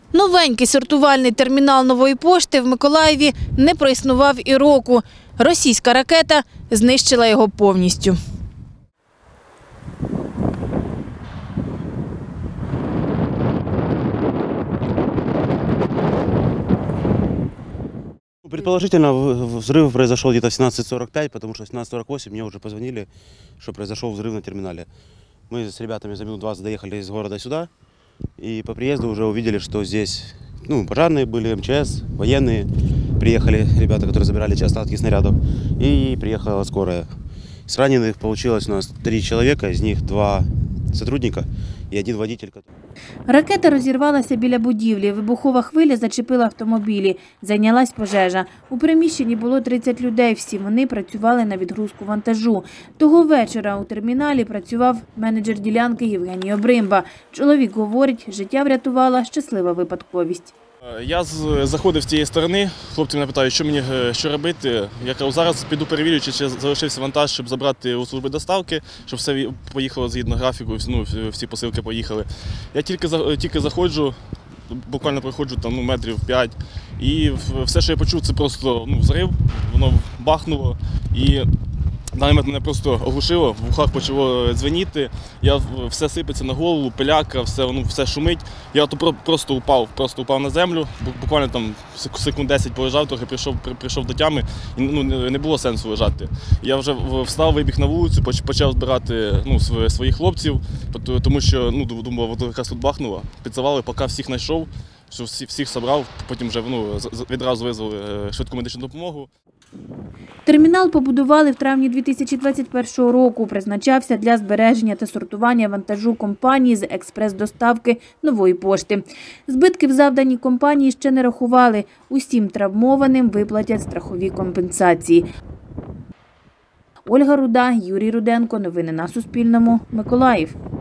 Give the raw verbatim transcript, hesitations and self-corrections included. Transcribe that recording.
Новенький сортувальний термінал Нової пошти в Миколаєві не проіснував і року. Російська ракета знищила його повністю. Предположительно, взрыв произошел где-то в семнадцать сорок пять, потому что в семнадцать сорок восемь мне уже позвонили, что произошел взрыв на терминале. Мы с ребятами за минут двадцать доехали из города сюда, и по приезду уже увидели, что здесь ну, пожарные были, эм че эс, военные. Приехали ребята, которые забирали остатки снарядов, и приехала скорая. С раненых получилось у нас три человека, из них два сотрудника і один водитель. Ракета розірвалася біля будівлі, вибухова хвиля зачепила автомобілі, зайнялась пожежа. У приміщенні було тридцять людей, всі вони працювали на відгрузку вантажу. Того вечора у терміналі працював менеджер ділянки Євгеній Обримба. Чоловік говорить, життя врятувала щаслива випадковість. Я заходив з тієї сторони, хлопці мене питають, що мені що робити. Я кажу, зараз піду перевірю, чи залишився вантаж, щоб забрати у служби доставки, щоб все поїхало згідно графіку, ну, всі посилки поїхали. Я тільки, тільки заходжу, буквально проходжу там, ну, метрів п'ять, і все, що я почув, це просто ну, взрив, воно бахнуло. І в даний момент мене просто оглушило, в ухах почало дзвеніти, я, все сипеться на голову, пиляка, все, ну, все шумить. Я то просто упав, просто упав на землю, буквально там секунд десять полежав, трохи прийшов, прийшов до тями, і ну, не було сенсу лежати. Я вже встав, вибіг на вулицю, почав збирати ну, своїх хлопців, тому що ну, думав, от якраз тут бахнуло, підсавали, поки всіх знайшов, що всіх зібрав, потім вже ну, відразу визвали швидку медичну допомогу. Термінал побудували в травні дві тисячі двадцять першого року. Призначався для збереження та сортування вантажу компанії з експрес-доставки Нової пошти. Збитків, завдані компанії, ще не рахували. Усім травмованим виплатять страхові компенсації. Ольга Руда, Юрій Руденко. Новини на Суспільному. Миколаїв.